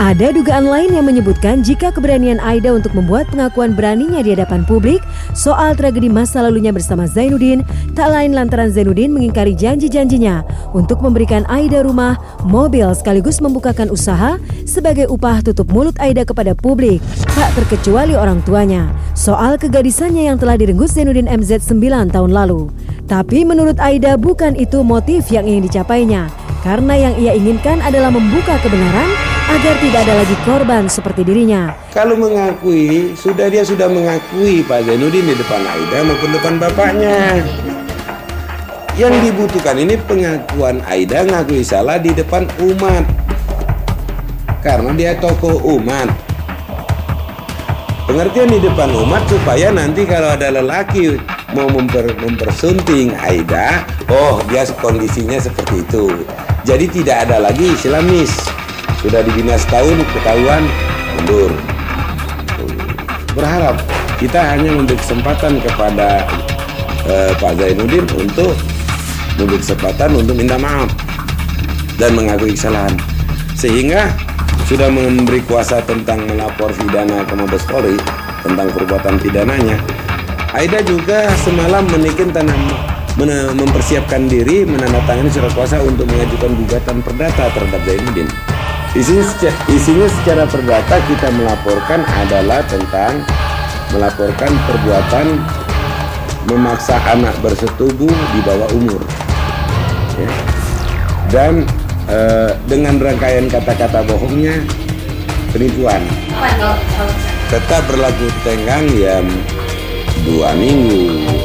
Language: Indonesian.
Ada dugaan lain yang menyebutkan jika keberanian Aida untuk membuat pengakuan beraninya di hadapan publik soal tragedi masa lalunya bersama Zainuddin tak lain lantaran Zainuddin mengingkari janji-janjinya untuk memberikan Aida rumah, mobil sekaligus membukakan usaha sebagai upah tutup mulut Aida kepada publik, tak terkecuali orang tuanya, soal kegadisannya yang telah direnggut Zainuddin MZ 9 tahun lalu. Tapi menurut Aida bukan itu motif yang ingin dicapainya, karena yang ia inginkan adalah membuka kebenaran agar tidak ada lagi korban seperti dirinya. Kalau mengakui, dia sudah mengakui Pak Zainuddin di depan Aida maupun depan bapaknya. Yang dibutuhkan ini pengakuan Aida ngakui salah di depan umat. Karena dia tokoh umat. Pengertian di depan umat supaya nanti kalau ada lelaki mau mempersunting Aida, oh dia kondisinya seperti itu. Jadi tidak ada lagi Islamis. Sudah dibina setahun, ketahuan, mundur. Berharap kita hanya memberi kesempatan kepada Pak Zainuddin untuk memberi kesempatan untuk minta maaf dan mengakui kesalahan. Sehingga sudah memberi kuasa tentang melapor pidana ke Mabes Polri tentang perbuatan pidananya. Aida juga semalam mempersiapkan diri menandatangani surat kuasa untuk mengajukan gugatan perdata terhadap Zainuddin. Isinya secara perdata kita melaporkan adalah tentang melaporkan perbuatan memaksa anak bersetubuh di bawah umur, ya. Dan dengan rangkaian kata-kata bohongnya penipuan. Tetap berlaku tenggang ya 2 minggu.